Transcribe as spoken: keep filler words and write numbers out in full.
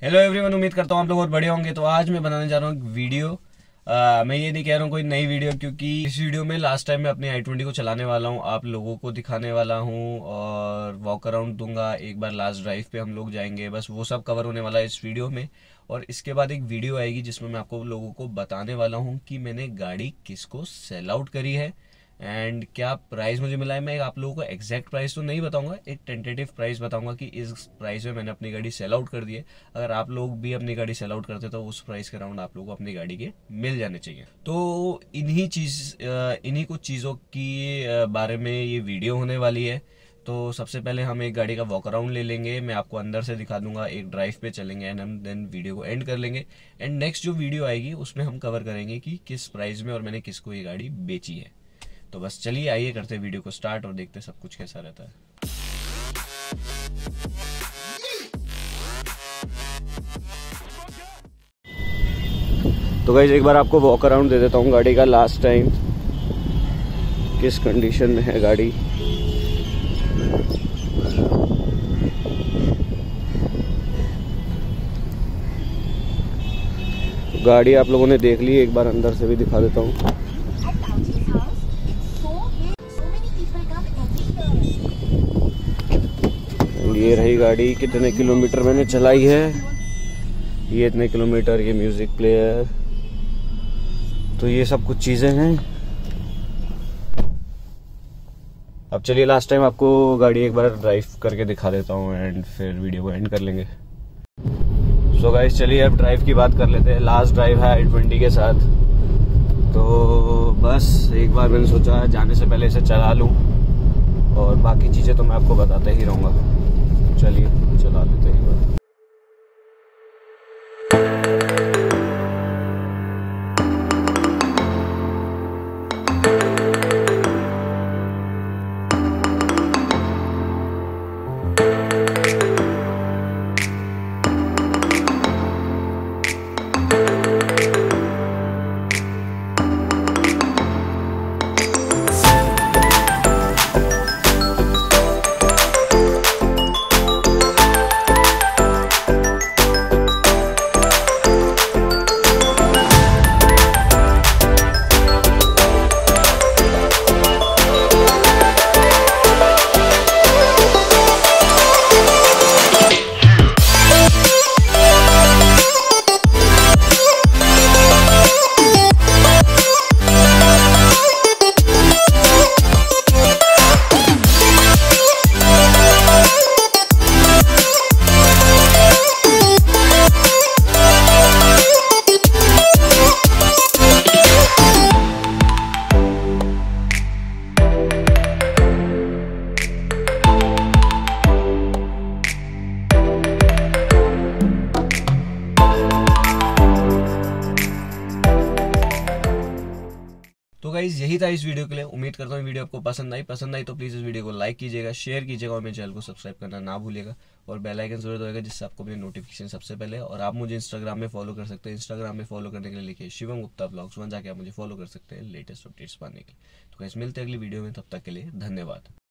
Hello everyone, उम्मीद करता हूँ आप लोग बहुत बड़े होंगे। तो आज मैं बनाने जा रहा हूँ एक वीडियो। आ, मैं ये नहीं कह रहा हूँ कोई नई वीडियो, क्योंकि इस वीडियो में लास्ट टाइम मैं अपनी आई ट्वेंटी को चलाने वाला हूँ, आप लोगों को दिखाने वाला हूँ और वॉक अराउंड दूंगा। एक बार लास्ट ड्राइव पे हम लोग जाएंगे, बस वो सब कवर होने वाला है इस वीडियो में। और इसके बाद एक वीडियो आएगी जिसमें मैं आपको लोगों को बताने वाला हूँ कि मैंने गाड़ी किसको सेल आउट करी है एंड क्या प्राइस मुझे मिला है। मैं आप लोगों को एग्जैक्ट प्राइस तो नहीं बताऊंगा, एक टेंटेटिव प्राइस बताऊंगा कि इस प्राइस में मैंने अपनी गाड़ी सेल आउट कर दी है। अगर आप लोग भी अपनी गाड़ी सेल आउट करते तो उस प्राइस के अराउंड आप लोगों को अपनी गाड़ी के मिल जाने चाहिए। तो इन्हीं चीज इन्हीं कुछ चीज़ों की बारे में ये वीडियो होने वाली है। तो सबसे पहले हम एक गाड़ी का वॉक अराउंड ले लेंगे, मैं आपको अंदर से दिखा दूंगा, एक ड्राइव पे चलेंगे एंड हम देन वीडियो को एंड कर लेंगे। एंड नेक्स्ट जो वीडियो आएगी उसमें हम कवर करेंगे कि किस प्राइस में और मैंने किसको ये गाड़ी बेची है। तो बस चलिए आइए करते हैं वीडियो को स्टार्ट और देखते हैं सब कुछ कैसा रहता है। तो गाइस एक बार आपको वॉक अराउंड दे देता हूँ गाड़ी का, लास्ट टाइम किस कंडीशन में है गाड़ी। गाड़ी आप लोगों ने देख ली, एक बार अंदर से भी दिखा देता हूँ। ये रही गाड़ी, कितने किलोमीटर मैंने चलाई है, ये इतने किलोमीटर, ये म्यूजिक प्लेयर, तो ये सब कुछ चीजें हैं। अब चलिए लास्ट टाइम आपको गाड़ी एक बार ड्राइव करके दिखा देता हूँ एंड फिर वीडियो को एंड कर लेंगे। सो so गाइस चलिए अब ड्राइव की बात कर लेते हैं। लास्ट ड्राइव है आई ट्वेंटी के साथ, तो बस एक बार मैंने सोचा जाने से पहले इसे चला लूँ और बाकी चीजें तो मैं आपको बताते ही रहूँगा। चलिए चला लेते हैं एक बार। तो गाइज यही था इस वीडियो के लिए। उम्मीद करता हूँ वीडियो आपको पसंद आई पसंद आई तो प्लीज़ इस वीडियो को लाइक कीजिएगा, शेयर कीजिएगा और मेरे चैनल को सब्सक्राइब करना ना भूलिएगा और बेल आइकन जरूर दबाइएगा जिससे आपको अपने नोटिफिकेशन सबसे पहले। और आप मुझे इंस्टाग्राम में फॉलो कर सकते हैं। इंस्टाग्राम में फॉलो करने के लिए लिखिए शिवम गुप्ता ब्लॉग्स, वहाँ जाके आप मुझे फॉलो कर सकते हैं लेटेस्ट अपडेट्स पाने के लिए। तो गाइस मिलते हैं अगली वीडियो में, तब तक के लिए धन्यवाद।